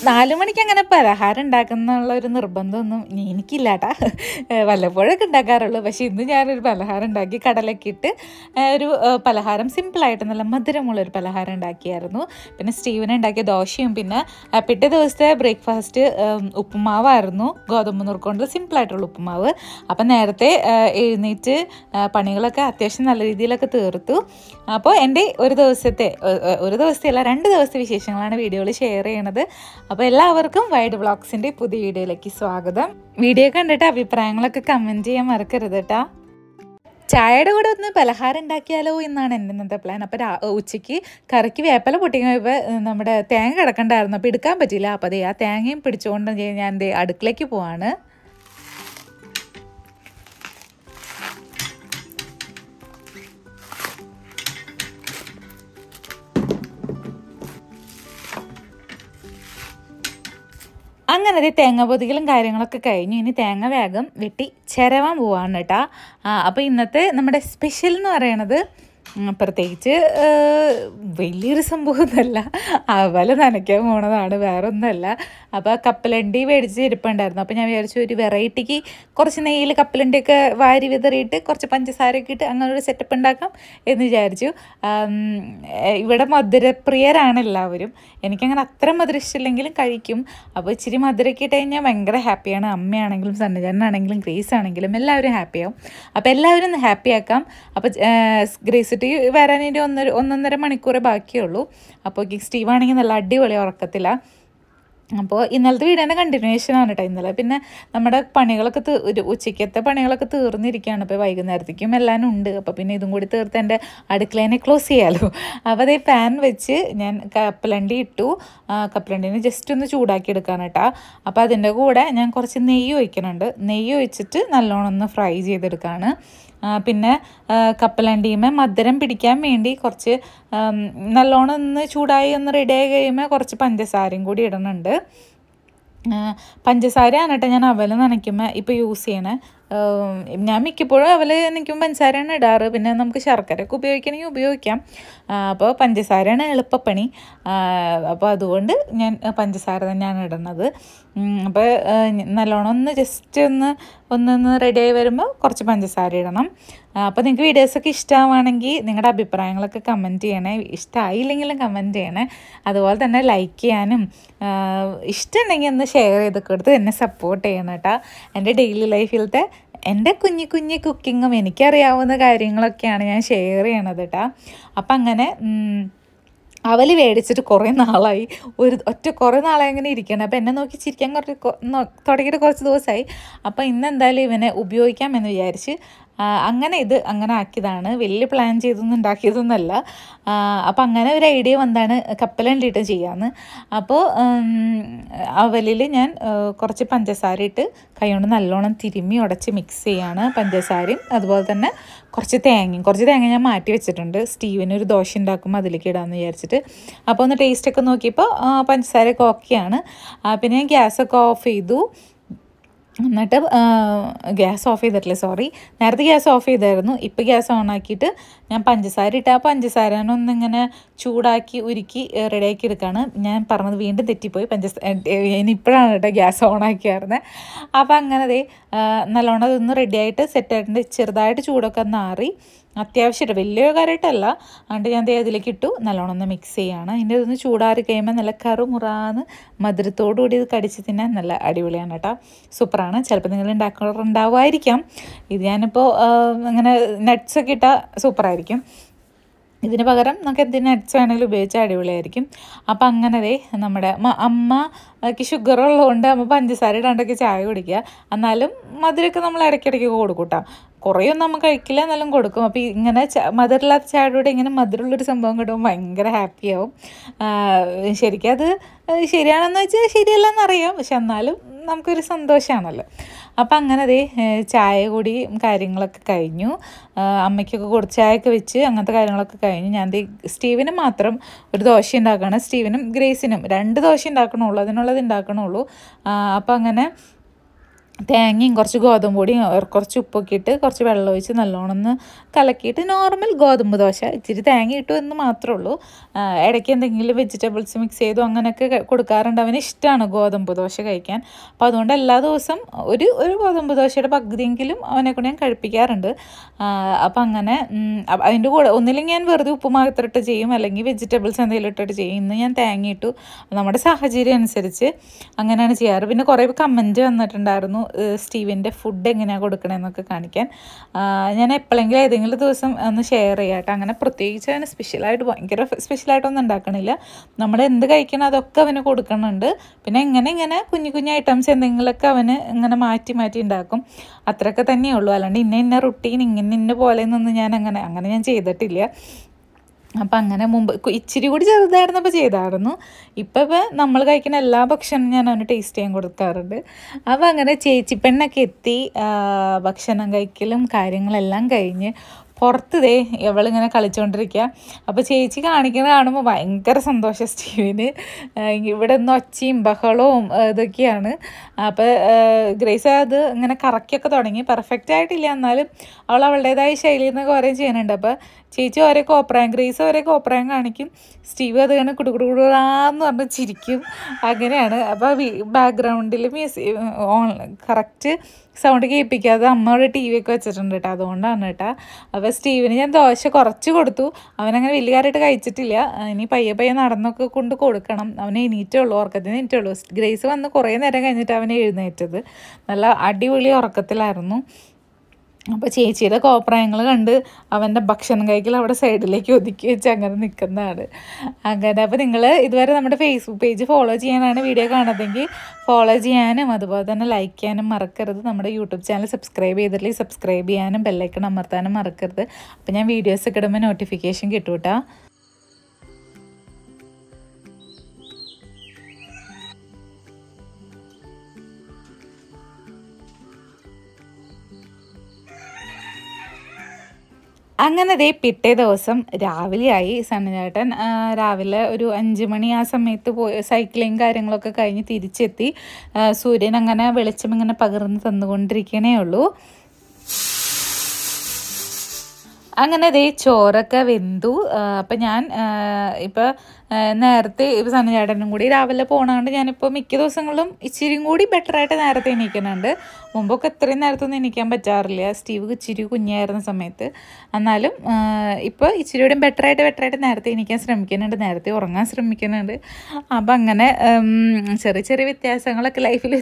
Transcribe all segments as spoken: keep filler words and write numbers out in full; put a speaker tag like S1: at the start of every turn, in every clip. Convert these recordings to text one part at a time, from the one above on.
S1: നാല് മണിക്ക് അങ്ങനെ പലഹാരം ഉണ്ടാക്കുന്നുള്ള ഒരു നിർബന്ധമൊന്നും എനിക്കില്ല കേട്ടാ. വല്ലപ്പോഴൊക്കെ ഉണ്ടാക്കാറുള്ളൂ. പക്ഷേ ഇന്ന് ഞാനൊരു പലഹാരം ഉണ്ടാക്കി, കടലൊക്കെ ഇട്ട് ഒരു പലഹാരം സിമ്പിളായിട്ട് നല്ല മധുരമുള്ളൊരു പലഹാരം ഉണ്ടാക്കിയായിരുന്നു. പിന്നെ സ്റ്റീവന് ഉണ്ടാക്കിയ ദോശയും പിന്നെ പിറ്റേ ദിവസത്തെ ബ്രേക്ക്ഫാസ്റ്റ് ഉപ്പുമാവായിരുന്നു, ഗോതമ്പ് നുറുക്കൊണ്ട് സിമ്പിളായിട്ടുള്ള ഉപ്പുമാവ്. അപ്പം നേരത്തെ എഴുന്നേറ്റ് പണികളൊക്കെ അത്യാവശ്യം നല്ല രീതിയിലൊക്കെ തീർത്തു. അപ്പോൾ എൻ്റെ ഒരു ദിവസത്തെ ഒരു ദിവസത്തെ അല്ല രണ്ട് ദിവസത്തെ വിശേഷങ്ങളാണ് വീഡിയോയിൽ ഷെയർ ചെയ്യണത്. അപ്പോൾ എല്ലാവർക്കും വൈഡ് വ്ളോഗ്സിൻ്റെ പുതിയ വീഡിയോയിലേക്ക് സ്വാഗതം. വീഡിയോ കണ്ടിട്ട് അഭിപ്രായങ്ങളൊക്കെ കമൻറ്റ് ചെയ്യാൻ മറക്കരുത് കേട്ടോ. ചായയുടെ കൂടെ ഒന്ന് പലഹാരം ഉണ്ടാക്കിയാലോ എന്നാണ് എൻ്റെ ഇന്നത്തെ പ്ലാൻ. അപ്പോൾ ഉച്ചയ്ക്ക് കറിക്ക് വേപ്പല പൊട്ടിക്കുമ്പോൾ നമ്മുടെ തേങ്ങ കിടക്കണ്ടായിരുന്നു, അപ്പോൾ എടുക്കാൻ പറ്റില്ല. അപ്പോൾ അതേ ആ തേങ്ങയും പിടിച്ചുകൊണ്ട് ഞാൻ എൻ്റെ അടുക്കളയ്ക്ക് പോവാണ്. അങ്ങനെ അത് തേങ്ങ പൊതികലും കാര്യങ്ങളൊക്കെ കഴിഞ്ഞു. ഇനി തേങ്ങ വേഗം വെട്ടി ചിരവാൻ പോവാണ് കേട്ടോ. അപ്പോൾ ഇന്നത്തെ നമ്മുടെ സ്പെഷ്യൽ എന്ന് പറയണത് പ്രത്യേകിച്ച് വലിയൊരു സംഭവമൊന്നുമല്ല, അവല നനയ്ക്കാൻ പോണതാണ്, വേറെ ഒന്നുമല്ല. അപ്പോൾ കപ്പലണ്ടി മേടിച്ച് ഇരിപ്പുണ്ടായിരുന്നു. അപ്പോൾ ഞാൻ വിചാരിച്ചു ഒരു വെറൈറ്റിക്ക് കുറച്ച് നെയ്യിൽ കപ്പലണ്ടിയൊക്കെ വാരി വിതറിയിട്ട് കുറച്ച് പഞ്ചസാരയൊക്കെ ഇട്ട് അങ്ങനെ ഒരു സെറ്റപ്പ് ഉണ്ടാക്കാം എന്ന് വിചാരിച്ചു. ഇവിടെ മധുരപ്രിയരാണ് എല്ലാവരും. എനിക്കങ്ങനെ അത്ര മധുരം ഇഷ്ടമില്ലെങ്കിലും കഴിക്കും. അപ്പോൾ ഇച്ചിരി മധുരമൊക്കെ ഇട്ട് കഴിഞ്ഞാൽ ഭയങ്കര ഹാപ്പിയാണ്. അമ്മയാണെങ്കിലും സന്നജനാണെങ്കിലും ഗ്രേസ് ആണെങ്കിലും എല്ലാവരും ഹാപ്പിയാവും. അപ്പോൾ എല്ലാവരും ഒന്ന് ഹാപ്പിയാക്കാം. അപ്പോൾ ഗ്രേസ് വരാനൊരു ഒന്നര ഒന്നൊന്നര മണിക്കൂറേ ബാക്കിയുള്ളൂ. അപ്പോൾ സ്റ്റീവ് ആണെങ്കിൽ നല്ല അടിപൊളി ഉറക്കത്തില്ല. അപ്പോൾ ഇന്നലത്തെ വീഡിയോൻ്റെ കണ്ടിന്യൂഷൻ ആണ് കേട്ടോ ഇന്നലെ. പിന്നെ നമ്മുടെ പണികളൊക്കെ തീ ഒരു ഉച്ചയ്ക്കത്തെ പണികളൊക്കെ തീർന്നിരിക്കുകയാണ്. ഇപ്പോൾ വൈകുന്നേരത്തേക്കും എല്ലാം ഉണ്ട്. അപ്പോൾ പിന്നെ ഇതും കൂടി തീർത്ത് എൻ്റെ അടുക്കളേനെ ക്ലോസ് ചെയ്യാമല്ലോ. അപ്പോൾ അതേ പാൻ വെച്ച് ഞാൻ കപ്പലണ്ടി ഇട്ടു. കപ്പലണ്ടീനെ ജസ്റ്റ് ഒന്ന് ചൂടാക്കി എടുക്കാൻ കേട്ടോ. അപ്പോൾ അതിൻ്റെ കൂടെ ഞാൻ കുറച്ച് നെയ്യ് ഒഴിക്കുന്നുണ്ട്. നെയ്യ് ഒഴിച്ചിട്ട് നല്ലോണം ഒന്ന് ഫ്രൈ ചെയ്തെടുക്കുകയാണ്. പിന്നെ കപ്പലണ്ടിയുമേ മധുരം പിടിക്കാൻ വേണ്ടി കുറച്ച് നല്ലോണം ഒന്ന് ചൂടായി ഒന്ന് റെഡിയായി കഴിയുമ്പോൾ കുറച്ച് പഞ്ചസാരയും കൂടി ഇടുന്നുണ്ട്. പഞ്ചസാരയാണ് കേട്ടോ ഞാൻ അവൽ നനയ്ക്കുമ്പോൾ ഇപ്പോൾ യൂസ് ചെയ്യണേ. ഞാൻ മിക്കപ്പോഴും അവൽ നനയ്ക്കുമ്പോൾ പഞ്ചസാരയാണ് ഇടാറ്. പിന്നെ നമുക്ക് ശർക്കരയൊക്കെ ഉപയോഗിക്കണമെങ്കിൽ ഉപയോഗിക്കാം. അപ്പോൾ പഞ്ചസാരയാണ് എളുപ്പപ്പണി. അപ്പോൾ അതുകൊണ്ട് ഞാൻ പഞ്ചസാര തന്നെയാണ് ഇടുന്നത്. അപ്പോൾ നല്ലോണം ഒന്ന് ജസ്റ്റ് ഒന്ന് ഒന്നൊന്ന് റെഡിയായി വരുമ്പോൾ കുറച്ച് പഞ്ചസാര ഇടണം. അപ്പോൾ നിങ്ങൾക്ക് വീഡിയോസൊക്കെ ഇഷ്ടമാണെങ്കിൽ നിങ്ങളുടെ അഭിപ്രായങ്ങളൊക്കെ കമൻറ്റ് ചെയ്യണേ. ഇഷ്ടമായില്ലെങ്കിലും കമൻറ്റ് ചെയ്യണേ. അതുപോലെ തന്നെ ലൈക്ക് ചെയ്യാനും ഇഷ്ടമുണ്ടെങ്കിൽ ഒന്ന് ഷെയർ ചെയ്തൊക്കെ കൊടുത്ത് എന്നെ സപ്പോർട്ട് ചെയ്യണം കേട്ടോ. എൻ്റെ ഡെയിലി ലൈഫിലത്തെ എൻ്റെ കുഞ്ഞു കുഞ്ഞു കുക്കിങ്ങും എനിക്കറിയാവുന്ന കാര്യങ്ങളൊക്കെയാണ് ഞാൻ ഷെയർ ചെയ്യണത് കേട്ടോ. അപ്പം അങ്ങനെ അവൽ മേടിച്ചിട്ട് കുറേ നാളായി, ഒരു ഒറ്റ കുറേ നാളായി അങ്ങനെ ഇരിക്കണം. അപ്പോൾ എന്നെ നോക്കി ചിരിക്കാൻ കുറച്ച് തുടങ്ങിയിട്ട് കുറച്ച് ദിവസമായി. അപ്പോൾ ഇന്ന് എന്തായാലും ഇവനെ ഉപയോഗിക്കാമെന്ന് വിചാരിച്ച് അങ്ങനെ ഇത് അങ്ങനെ ആക്കിയതാണ്. വലിയ പ്ലാൻ ചെയ്തൊന്നും ഉണ്ടാക്കിയതൊന്നുമല്ല. അപ്പോൾ അങ്ങനെ ഒരു ഐഡിയ വന്നാണ് കപ്പലണ്ടിയിട്ട് ചെയ്യാമെന്ന്. അപ്പോൾ അവലിൽ ഞാൻ കുറച്ച് പഞ്ചസാര ഇട്ട് കൈകൊണ്ട് നല്ലോണം തിരുമ്മി ഉടച്ച് മിക്സ് ചെയ്യാണ്. പഞ്ചസാരയും അതുപോലെ തന്നെ കുറച്ച് തേങ്ങയും കുറച്ച് തേങ്ങ ഞാൻ മാറ്റി വെച്ചിട്ടുണ്ട്. സ്റ്റീവിന് ഒരു ദോശ ഉണ്ടാക്കുമ്പോൾ അതിലേക്ക് ഇടാമെന്ന് വിചാരിച്ചിട്ട്. അപ്പോൾ ഒന്ന് ടേസ്റ്റൊക്കെ നോക്കിയപ്പോൾ പഞ്ചസാരയൊക്കെ ഓക്കെയാണ്. പിന്നെ ഞാൻ ഗ്യാസൊക്കെ ഓഫ് ചെയ്തു. എന്നിട്ട് ഗ്യാസ് ഓഫ് ചെയ്തിട്ടില്ല, സോറി, നേരത്തെ ഗ്യാസ് ഓഫ് ചെയ്തായിരുന്നു. ഇപ്പോൾ ഗ്യാസ് ഓൺ ആക്കിയിട്ട് ഞാൻ പഞ്ചസാര ഇട്ട് ആ പഞ്ചസാരനൊന്നിങ്ങനെ ചൂടാക്കി ഉരുക്കി റെഡിയാക്കി എടുക്കുകയാണ്. ഞാൻ പറഞ്ഞത് വീണ്ടും തെറ്റിപ്പോയി. പഞ്ചസാര ഇനിയിപ്പോഴാണ് കേട്ടോ ഗ്യാസ് ഓൺ ആക്കിയായിരുന്നത്. അപ്പോൾ അങ്ങനെ ദേ നല്ലോണം അതൊന്ന് റെഡിയായിട്ട് സെറ്റായിട്ടുണ്ട്. ചെറുതായിട്ട് ചൂടൊക്കെ നാറി അത്യാവശ്യമായിട്ട് വലിയ കാര്യമായിട്ടല്ല. അതുകൊണ്ട് ഞാൻ ദേ അതിലേക്ക് ഇട്ടു നല്ലോണം ഒന്ന് മിക്സ് ചെയ്യുകയാണ്. ഇതിൻ്റെ ഇതൊന്ന് ചൂടാറി കഴിയുമ്പോൾ നല്ല കറുമുറാന്ന് മധുരത്തോടു കൂടി ഇത് കടിച്ച് തിന്നാൻ നല്ല അടിപൊളിയാണ് കേട്ടോ. സൂപ്പറാണ്. ചിലപ്പോൾ നിങ്ങൾ ഉണ്ടാക്കാറുണ്ടാവുമായിരിക്കാം. ഇത് ഞാനിപ്പോൾ അങ്ങനെ നട്ട്സൊക്കെ ഇട്ടാൽ സൂപ്പറായിരിക്കും. ഇതിന് പകരം നമുക്ക് എന്ത് നട്ട്സ് വേണമെങ്കിലും ഉപയോഗിച്ചാൽ അടിപൊളിയായിരിക്കും. അപ്പം അങ്ങനെ ദേ നമ്മുടെ അമ്മക്ക് ഷുഗർ ഉള്ളതുകൊണ്ട് അമ്മ പഞ്ചസാര ഇടാണ്ടൊക്കെ ചായ കുടിക്കുക. എന്നാലും മധുരമൊക്കെ നമ്മൾ ഇടയ്ക്കിടയ്ക്ക് കൊടുക്കും കേട്ടോ. കുറേയൊന്നും നമ്മൾ കഴിക്കില്ല, എന്നാലും കൊടുക്കും. അപ്പോൾ ഇങ്ങനെ മധുരമില്ലാത്ത ചായയുടെ കൂടെ ഇങ്ങനെ മധുരമുള്ളൊരു സംഭവം കിട്ടുമ്പോൾ ഭയങ്കര ഹാപ്പിയാവും. ശരിക്കും അത് ശരിയാണെന്ന് വെച്ചാൽ ശരിയല്ലെന്നറിയാം, പക്ഷെ എന്നാലും നമുക്കൊരു സന്തോഷമാണല്ലോ. അപ്പം അങ്ങനെ അതേ ചായ കൂടിയും കാര്യങ്ങളൊക്കെ കഴിഞ്ഞു. അമ്മയ്ക്കൊക്കെ കൊടുത്ത് ചായയൊക്കെ വെച്ച് അങ്ങനത്തെ കാര്യങ്ങളൊക്കെ കഴിഞ്ഞു. ഞാൻ സ്റ്റീവിന് മാത്രം ഒരു ദോശ ഉണ്ടാക്കുകയാണ്. സ്റ്റീവിനും ഗ്രേസിനും രണ്ട് ദോശ ഉണ്ടാക്കണുള്ളൂ, അതിനുള്ളത് ഉണ്ടാക്കണുള്ളൂ. അപ്പം അങ്ങനെ തേങ്ങയും കുറച്ച് ഗോതമ്പ് പൊടിയും കുറച്ച് ഉപ്പൊക്കെ ഇട്ട് കുറച്ച് വെള്ളം ഒഴിച്ച് നല്ലോണം ഒന്ന് കലക്കിയിട്ട് നോർമൽ ഗോതമ്പ് ദോശ, ഇച്ചിരി തേങ്ങ ഇട്ടു എന്ന് മാത്രമേ ഉള്ളൂ. ഇടയ്ക്ക് എന്തെങ്കിലും വെജിറ്റബിൾസ് മിക്സ് ചെയ്തു അങ്ങനെയൊക്കെ കൊടുക്കാറുണ്ട്. അവന് ഇഷ്ടമാണ് ഗോതമ്പ് ദോശ കഴിക്കാൻ. അപ്പോൾ അതുകൊണ്ട് എല്ലാ ദിവസം ഒരു ഒരു ഗോതമ്പ് ദോശയുടെ പകുതിയെങ്കിലും അവനെ കൊണ്ട് ഞാൻ കഴിപ്പിക്കാറുണ്ട്. അപ്പം അങ്ങനെ അതിൻ്റെ കൂടെ ഒന്നില്ലെങ്കിൽ ഞാൻ വെറുതെ ഉപ്പ് മാത്രമിട്ട് ചെയ്യും, അല്ലെങ്കിൽ വെജിറ്റബിൾസ് എന്തെങ്കിലും ഇട്ടിട്ട് ചെയ്യും. ഇന്ന് ഞാൻ തേങ്ങ ഇട്ടു. നമ്മുടെ സാഹചര്യം അനുസരിച്ച് അങ്ങനെയാണ് ചെയ്യാറ്. പിന്നെ കുറേ കമൻറ്റ് വന്നിട്ടുണ്ടായിരുന്നു സ്റ്റീവിൻ്റെ ഫുഡ് എങ്ങനെയാണ് കൊടുക്കണമെന്നൊക്കെ കാണിക്കാൻ. ഞാൻ എപ്പോഴെങ്കിലും ഏതെങ്കിലും ദിവസം ഒന്ന് ഷെയർ ചെയ്യാം കേട്ടോ. അങ്ങനെ പ്രത്യേകിച്ച് അവന് സ്പെഷ്യലായിട്ട് ഭയങ്കര സ്പെഷ്യലായിട്ടൊന്നും ഉണ്ടാക്കണില്ല. നമ്മൾ എന്ത് കഴിക്കണം അതൊക്കെ അവന് കൊടുക്കുന്നുണ്ട്. പിന്നെ ഇങ്ങനെ ഇങ്ങനെ കുഞ്ഞു കുഞ്ഞു ഐറ്റംസ് എന്തെങ്കിലുമൊക്കെ അവന് ഇങ്ങനെ മാറ്റി മാറ്റി ഉണ്ടാക്കും. അത്രയൊക്കെ തന്നെയുള്ളൂ. അല്ലാണ്ട് ഇന്ന ഇന്ന റുട്ടീൻ ഇങ്ങനെ ഇന്ന പോലെയെന്നൊന്നും ഞാൻ അങ്ങനെ അങ്ങനെ ഞാൻ ചെയ്തിട്ടില്ല. അപ്പം അങ്ങനെ മുമ്പ് ഇച്ചിരി കൂടി ചെറുതായിരുന്നപ്പോൾ ചെയ്തായിരുന്നു. ഇപ്പം ഇപ്പം നമ്മൾ കഴിക്കുന്ന എല്ലാ ഭക്ഷണം ഞാൻ അവന് ടേസ്റ്റ് ചെയ്യാൻ കൊടുക്കാറുണ്ട്. അപ്പം അങ്ങനെ ചേച്ചിപ്പെണ്ണൊക്കെ എത്തി. ഭക്ഷണം കഴിക്കലും കാര്യങ്ങളെല്ലാം കഴിഞ്ഞ് പുറത്ത് ദേ ഇവളിങ്ങനെ കളിച്ചുകൊണ്ടിരിക്കുക. അപ്പോൾ ചേച്ചി കാണിക്കുന്നത് കാണുമ്പോൾ ഭയങ്കര സന്തോഷം സ്റ്റീവിന്. ഇവിടെ നിന്ന് ഒച്ചയും ബഹളവും ഇതൊക്കെയാണ്. അപ്പോൾ ഗ്രേസ് അത് ഇങ്ങനെ കറക്കിയൊക്കെ തുടങ്ങി. പെർഫെക്റ്റ് ആയിട്ടില്ല, എന്നാലും അവൾ അവളുടേതായ ശൈലിയിൽ നിന്നൊക്കെ ഓരോ ചെയ്യുന്നുണ്ട്. അപ്പോൾ ചേച്ചി ഓരോ കോപ്രായം, ഗ്രേസ് ഓരോ കോപ്രായം കാണിക്കും, സ്റ്റീവ് അത് ഇങ്ങനെ കുടുകുടുകുടാന്ന് പറഞ്ഞ് ചിരിക്കും. അങ്ങനെയാണ്. അപ്പോൾ ബാക്ക്ഗ്രൗണ്ടിൽ മ്യൂസിക് ഓൺ കറക്റ്റ് സൗണ്ട് കേൾപ്പിക്കാതെ അമ്മയുടെ ടി വി ഒക്കെ വെച്ചിട്ടുണ്ട് കേട്ടോ. അതുകൊണ്ടാണ് കേട്ടോ. അപ്പോൾ സ്റ്റീവിന് ഞാൻ ദോശ കുറച്ച് കൊടുത്തു. അവനങ്ങനെ വലിയ കാര്യമായിട്ട് കഴിച്ചിട്ടില്ല. ഇനി പയ്യെ പയ്യെ നടന്നൊക്കെ കൊണ്ട് കൊടുക്കണം. അവനെ എണീറ്റുള്ളൂ, ഉറക്കത്തിന് എണീറ്റുള്ളൂ. ഗ്രേസ് വന്ന് കുറേ നേരം കഴിഞ്ഞിട്ട് അവനെ എഴുന്നേറ്റത്. നല്ല അടിപൊളി ഉറക്കത്തിലായിരുന്നു. അപ്പോൾ ചേച്ചിയുടെ കോപ്രായങ്ങൾ കണ്ട് അവൻ്റെ ഭക്ഷണം കഴിക്കൽ അവിടെ സൈഡിലേക്ക് ഒതുക്കി വെച്ച് അങ്ങനെ നിൽക്കുന്നതാണ്. അങ്ങനെ അപ്പോൾ നിങ്ങൾ ഇതുവരെ നമ്മുടെ ഫേസ്ബുക്ക് പേജ് ഫോളോ ചെയ്യാനാണ് വീഡിയോ കാണുന്നതെങ്കിൽ ഫോളോ ചെയ്യാനും അതുപോലെ തന്നെ ലൈക്ക് ചെയ്യാനും മറക്കരുത്. നമ്മുടെ യൂട്യൂബ് ചാനൽ സബ്സ്ക്രൈബ് ചെയ്തിട്ടില്ലെങ്കിൽ സബ്സ്ക്രൈബ് ചെയ്യാനും ബെല്ലൈക്കൺ അമർത്താനും മറക്കരുത്. അപ്പോൾ ഞാൻ വീഡിയോസ് ഒക്കെ ഇടുമ്പോൾ നോട്ടിഫിക്കേഷൻ കിട്ടും കേട്ടോ. അങ്ങനെ ദേ പിറ്റേ ദിവസം രാവിലെയായി. സണ്ണചേട്ടൻ രാവിലെ ഒരു അഞ്ച് മണി ആ സമയത്ത് പോയി സൈക്ലിങ് കാര്യങ്ങളൊക്കെ കഴിഞ്ഞ് തിരിച്ചെത്തി. സൂര്യൻ അങ്ങനെ വെളിച്ചം ഇങ്ങനെ പകർന്ന് തന്നുകൊണ്ടിരിക്കണേ ഉള്ളൂ. അങ്ങനെ ദേ ചോറൊക്കെ വെന്തു. അപ്പം ഞാൻ ഇപ്പോൾ നേരത്തെ ഇപ്പോൾ സണ്ണചേട്ടനും കൂടി രാവിലെ പോകണതുകൊണ്ട് ഞാനിപ്പോൾ മിക്ക ദിവസങ്ങളിലും ഇച്ചിരിയും കൂടി ബെറ്ററായിട്ട് നേരത്തെ എണീക്കുന്നുണ്ട്. മുമ്പൊക്കെ ഇത്രയും നേരത്തൊന്നും എണീക്കാൻ പറ്റാറില്ല, സ്റ്റീവ് ഇച്ചിരി കുഞ്ഞായിരുന്ന സമയത്ത്. എന്നാലും ഇപ്പോൾ ഇച്ചിരി കൂടി ബെറ്ററായിട്ട് ബെറ്ററായിട്ട് നേരത്തെ എണീക്കാൻ ശ്രമിക്കുന്നുണ്ട്, നേരത്തെ ഉറങ്ങാൻ ശ്രമിക്കുന്നുണ്ട്. അപ്പം അങ്ങനെ ചെറിയ ചെറിയ വ്യത്യാസങ്ങളൊക്കെ ലൈഫിൽ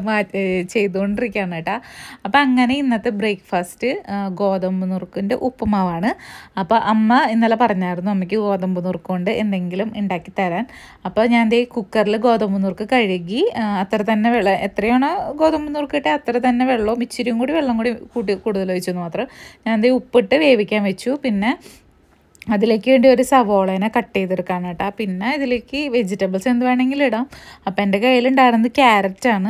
S1: ചെയ്തുകൊണ്ടിരിക്കുകയാണ് കേട്ടോ. അപ്പം അങ്ങനെ ഇന്നത്തെ ബ്രേക്ക്ഫാസ്റ്റ് ഗോതമ്പ് നുറുക്കിൻ്റെ ഉപ്പുമാവാണ്. അപ്പോൾ അമ്മ ഇന്നലെ പറഞ്ഞായിരുന്നു അമ്മയ്ക്ക് ഗോതമ്പ് നുറുക്ക് കൊണ്ട് എന്തെങ്കിലും ഉണ്ടാക്കി തരാൻ. അപ്പോൾ ഞാൻ ദേ കുക്കറിൽ ഗോതമ്പ് നുറുക്ക് കഴുകി അത്ര തന്നെ വെള്ളം, എത്രയാണോ ഗോതമ്പ് നുറുക്ക് ഇട്ടേ അത്ര തന്നെ വെള്ളവും ഇച്ചിരിയും കൂടി വെള്ളം കൂടി കൂട്ടി കൂടുതൽ ഒഴിച്ചെന്ന് മാത്രം. ഞാൻ ദേ ഉപ്പിട്ട് വേവിക്കാൻ വെച്ചു. പിന്നെ അതിലേക്ക് വേണ്ടി ഒരു സവോളേനെ കട്ട് ചെയ്തെടുക്കാണ് കേട്ടോ. പിന്നെ ഇതിലേക്ക് വെജിറ്റബിൾസ് എന്ത് വേണമെങ്കിലും ഇടാം. അപ്പോൾ എൻ്റെ കയ്യിലുണ്ടായിരുന്നത് ക്യാരറ്റാണ്,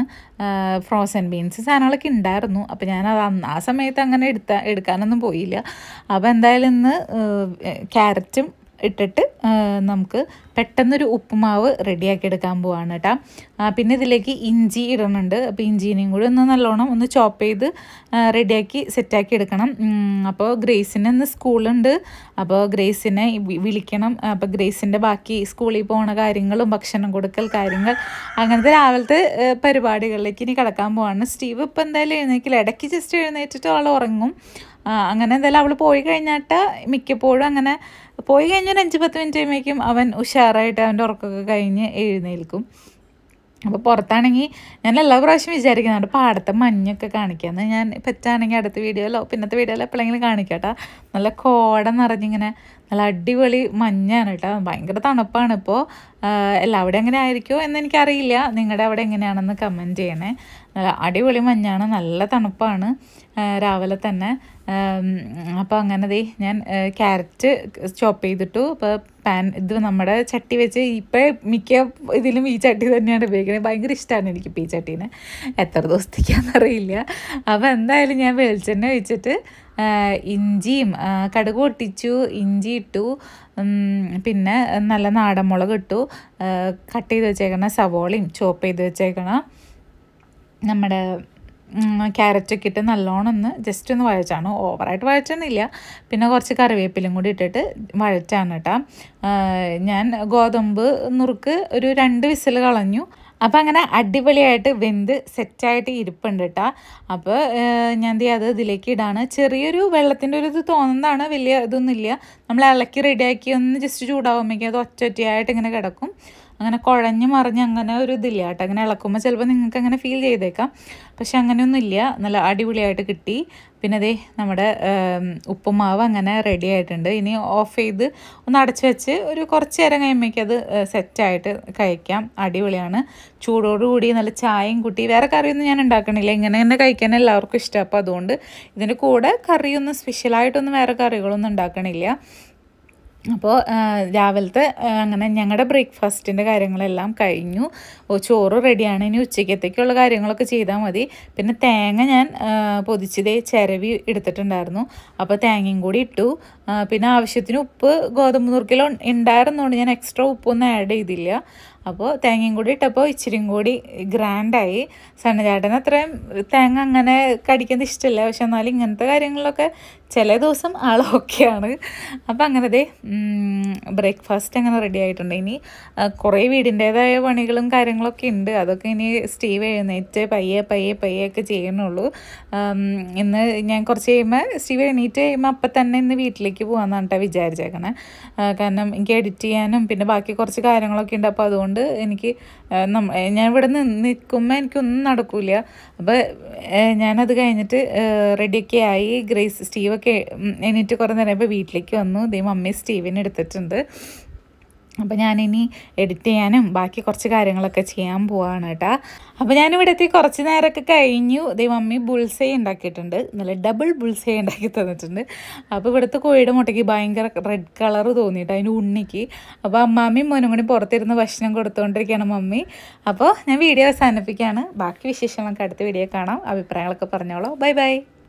S1: ഫ്രോസൺ ബീൻസ് സാധനങ്ങളൊക്കെ ഉണ്ടായിരുന്നു. അപ്പോൾ ഞാൻ അത് ആ സമയത്ത് അങ്ങനെ എടുത്താ എടുക്കാനൊന്നും പോയില്ല. അപ്പോൾ എന്തായാലും ഇന്ന് ക്യാരറ്റും ഇട്ടിട്ട് നമുക്ക് പെട്ടെന്നൊരു ഉപ്പുമാവ് റെഡിയാക്കി എടുക്കാൻ പോവാണ് കേട്ടോ. പിന്നെ ഇതിലേക്ക് ഇഞ്ചി ഇടുന്നുണ്ട്. അപ്പോൾ ഇഞ്ചീനെയും കൂടി ഒന്ന് നല്ലോണം ഒന്ന് ചോപ്പ് ചെയ്ത് റെഡിയാക്കി സെറ്റാക്കി എടുക്കണം. അപ്പോൾ ഗ്രേസിന് ഇന്ന് സ്കൂളുണ്ട്. അപ്പോൾ ഗ്രേസിനെ വിളിക്കണം. അപ്പോൾ ഗ്രേസിൻ്റെ ബാക്കി സ്കൂളിൽ പോണ കാര്യങ്ങളും ഭക്ഷണം കൊടുക്കൽ കാര്യങ്ങൾ അങ്ങനത്തെ രാവിലത്തെ പരിപാടികളിലേക്ക് ഇനി കിടക്കാൻ പോവാണ്. സ്റ്റീവ് ഇപ്പോൾ എന്തായാലും എഴുന്നേക്കില്ല, ഇടയ്ക്ക് ജസ്റ്റ് എഴുന്നേറ്റിട്ട് അവൾ ഉറങ്ങും. അങ്ങനെ എന്തായാലും അവൾ പോയി കഴിഞ്ഞാട്ട് മിക്കപ്പോഴും അങ്ങനെ പോയി കഴിഞ്ഞാൽ അഞ്ച് പത്ത് മിനിറ്റ് കഴിയുമ്പോഴേക്കും അവൻ ഉഷാറായിട്ട് അവൻ്റെ ഉറക്കമൊക്കെ കഴിഞ്ഞ് എഴുന്നേൽക്കും. അപ്പോൾ പുറത്താണെങ്കിൽ ഞാൻ എല്ലാ പ്രാവശ്യം വിചാരിക്കുന്നുണ്ട് പാടത്തെ മഞ്ഞൊക്കെ കാണിക്കാമെന്ന്. ഞാൻ പറ്റാണെങ്കിൽ അടുത്ത വീഡിയോയിലോ പിന്നത്തെ വീഡിയോയിലോ എപ്പോഴെങ്കിലും കാണിക്കാട്ടോ. നല്ല കോട നിറഞ്ഞിങ്ങനെ നല്ല അടിപൊളി മഞ്ഞാണ് കേട്ടോ. ഭയങ്കര തണുപ്പാണ് ഇപ്പോൾ. എല്ലാവിടെ എങ്ങനെ ആയിരിക്കുമോ എന്നെനിക്കറിയില്ല. നിങ്ങളുടെ അവിടെ എങ്ങനെയാണെന്ന് കമൻറ്റ് ചെയ്യണേ. നല്ല അടിപൊളി മഞ്ഞാണ്, നല്ല തണുപ്പാണ് രാവിലെ തന്നെ. അപ്പോൾ അങ്ങനെ ദേ ഞാൻ ക്യാരറ്റ് ചോപ്പ് ചെയ്തിട്ടു. അപ്പോൾ പാൻ ഇത് നമ്മുടെ ചട്ടി വെച്ച് ഇപ്പോൾ മിക്ക ഇതിലും ഈ ചട്ടി തന്നെയാണ് ഉപയോഗിക്കുന്നത്. ഭയങ്കര ഇഷ്ടമാണ് എനിക്കിപ്പോൾ ഈ ചട്ടീനെ, എത്ര ദിവസത്തേക്കാണെന്നറിയില്ല. അപ്പോൾ എന്തായാലും ഞാൻ വെളിച്ചെണ്ണ ഒഴിച്ചിട്ട് ഇഞ്ചിയും കടുക് പൊട്ടിച്ചു, ഇഞ്ചി ഇട്ടു, പിന്നെ നല്ല നാടൻ മുളക് ഇട്ടു, കട്ട് ചെയ്ത് വെച്ചേക്കണം സവോളയും ചോപ്പ് ചെയ്ത് വെച്ചേക്കണം നമ്മുടെ ക്യാരറ്റൊക്കെ ഇട്ട് നല്ലോണം ഒന്ന് ജസ്റ്റ് ഒന്ന് വഴച്ചാണ്, ഓവറായിട്ട് വഴച്ചൊന്നുമില്ല. പിന്നെ കുറച്ച് കറിവേപ്പിലും കൂടി ഇട്ടിട്ട് വഴച്ചാണ് കേട്ടോ. ഞാൻ ഗോതമ്പ് നുറുക്ക് ഒരു രണ്ട് വിസിൽ കളഞ്ഞു. അപ്പോൾ അങ്ങനെ അടിപൊളിയായിട്ട് വെന്ത് സെറ്റായിട്ട് ഇരിപ്പുണ്ട് കേട്ടോ. അപ്പോൾ ഞാൻ എന്ത് ചെയ്യാം, അത് ഇതിലേക്ക് ഇടാണ്. ചെറിയൊരു വെള്ളത്തിൻ്റെ ഒരു ഇത് തോന്നുന്നതാണ്, വലിയ ഇതൊന്നുമില്ല. നമ്മൾ ഇളക്കി റെഡിയാക്കി ഒന്ന് ജസ്റ്റ് ചൂടാകുമ്പോഴേക്കും അത് ഒറ്റ ഒറ്റയായിട്ട് ഇങ്ങനെ കിടക്കും. അങ്ങനെ കുഴഞ്ഞ് മറിഞ്ഞ് അങ്ങനെ ഒരു ഇതില്ല കേട്ടോ. അങ്ങനെ ഇളക്കുമ്പോൾ ചിലപ്പോൾ നിങ്ങൾക്ക് അങ്ങനെ ഫീൽ ചെയ്തേക്കാം, പക്ഷെ അങ്ങനെയൊന്നുമില്ല. നല്ല അടിപൊളിയായിട്ട് കിട്ടി. പിന്നെ അതേ നമ്മുടെ ഉപ്പുമാവ് അങ്ങനെ റെഡി ആയിട്ടുണ്ട്. ഇനി ഓഫ് ചെയ്ത് ഒന്ന് അടച്ച് വെച്ച് ഒരു കുറച്ച് നേരം കഴിയുമ്പോഴേക്കും അത് സെറ്റായിട്ട് കഴിക്കാം. അടിപൊളിയാണ്. ചൂടോടുകൂടി നല്ല ചായയും കൂട്ടി. വേറെ കറിയൊന്നും ഞാൻ ഉണ്ടാക്കണില്ല, ഇങ്ങനെ തന്നെ കഴിക്കാൻ എല്ലാവർക്കും ഇഷ്ടം. അപ്പോൾ അതുകൊണ്ട് ഇതിൻ്റെ കൂടെ കറിയൊന്നും സ്പെഷ്യലായിട്ടൊന്നും വേറെ കറികളൊന്നും ഉണ്ടാക്കണില്ല. അപ്പോൾ രാവിലത്തെ അങ്ങനെ ഞങ്ങളുടെ ബ്രേക്ക്ഫാസ്റ്റിൻ്റെ കാര്യങ്ങളെല്ലാം കഴിഞ്ഞു. ഓ ചോറ് റെഡിയാണ്. ഇനി ഉച്ചക്കത്തേക്കുള്ള കാര്യങ്ങളൊക്കെ ചെയ്താൽ മതി. പിന്നെ തേങ്ങ ഞാൻ പൊതിച്ചതേ ചിരവി എടുത്തിട്ടുണ്ടായിരുന്നു, അപ്പോൾ തേങ്ങയും കൂടി ഇട്ടു. പിന്നെ ആവശ്യത്തിന് ഉപ്പ് ഗോതമ്പ് നുറുക്കിൽ ഉണ്ടായിരുന്നുകൊണ്ട് ഞാൻ എക്സ്ട്രാ ഉപ്പൊന്നും ആഡ് ചെയ്തില്ല. അപ്പോൾ തേങ്ങയും കൂടി ഇട്ടപ്പോൾ ഇച്ചിരിയും കൂടി ഗ്രാൻഡായി. സണ്ണചേട്ടന് അത്രയും തേങ്ങ അങ്ങനെ കടിക്കുന്നത് ഇഷ്ടമില്ല, പക്ഷെ എന്നാലും ഇങ്ങനത്തെ കാര്യങ്ങളിലൊക്കെ ചില ദിവസം ആൾ ഓക്കെയാണ്. അപ്പോൾ അങ്ങനത്തെ ബ്രേക്ക്ഫാസ്റ്റ് അങ്ങനെ റെഡി ആയിട്ടുണ്ട്. ഇനി കുറേ വീടിൻ്റേതായ പണികളും കാര്യങ്ങളൊക്കെ ഉണ്ട്, അതൊക്കെ ഇനി സ്റ്റീവ് എഴുന്നേറ്റ് പയ്യെ പയ്യെ പയ്യെ ഒക്കെ ചെയ്യണുള്ളൂ. ഇന്ന് ഞാൻ കുറച്ച് കഴിയുമ്പോൾ സ്റ്റീവ് എണീറ്റ് കഴിയുമ്പോൾ അപ്പം തന്നെ ഇന്ന് വീട്ടിലേക്ക് പോകാമെന്നാണ് കേട്ടോ വിചാരിച്ചേക്കണേ. കാരണം എനിക്ക് എഡിറ്റ് ചെയ്യാനും പിന്നെ ബാക്കി കുറച്ച് കാര്യങ്ങളൊക്കെ ഉണ്ട്. അപ്പോൾ അതുകൊണ്ട് എനിക്ക് ഞാൻ ഇവിടെ നിന്ന് നിൽക്കുമ്പോൾ എനിക്കൊന്നും നടക്കില്ല. അപ്പോൾ ഞാനത് കഴിഞ്ഞിട്ട് റെഡിയൊക്കെ ആയി. ഗ്രേസ് സ്റ്റീവൊക്കെ എണീറ്റ് കുറേ നേരം ഇപ്പോൾ വീട്ടിലേക്ക് വന്നു. ദേ മമ്മി സ്റ്റീവിനെ എടുത്തിട്ടുണ്ട്. അപ്പോൾ ഞാനിനി എഡിറ്റ് ചെയ്യാനും ബാക്കി കുറച്ച് കാര്യങ്ങളൊക്കെ ചെയ്യാൻ പോവാണ് കേട്ടോ. അപ്പോൾ ഞാനിവിടെ എത്തി കുറച്ച് നേരമൊക്കെ കഴിഞ്ഞു. ദേ മമ്മി ബുൾസൈ ഉണ്ടാക്കിയിട്ടുണ്ട്, നല്ല ഡബിൾ ബുൾസൈ ഉണ്ടാക്കി തന്നിട്ടുണ്ട്. അപ്പോൾ ഇവിടുത്തെ കോഴിയുടെ മുട്ടയ്ക്ക് ഭയങ്കര റെഡ് കളർ തോന്നിയിട്ട് അതിൻ്റെ ഉണ്ണിക്ക്. അപ്പോൾ അമ്മാമ്മയും മോനും കൂടി പുറത്തിരുന്ന് ഭക്ഷണം കൊടുത്തുകൊണ്ടിരിക്കുകയാണ് മമ്മി. അപ്പോൾ ഞാൻ വീഡിയോ അവസാനിപ്പിക്കുകയാണ്. ബാക്കി വിശേഷങ്ങളൊക്കെ അടുത്ത വീഡിയോ കാണാം. അഭിപ്രായങ്ങളൊക്കെ പറഞ്ഞോളൂ. Bye by.